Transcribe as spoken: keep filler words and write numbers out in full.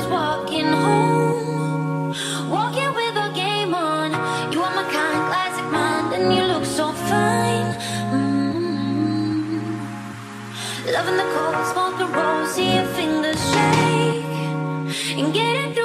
just walking home, walking with a game on. You are my kind, classic mind, and you look so fine. Mm-hmm. Loving the cold, smoke the rose, see your fingers shake, and getting through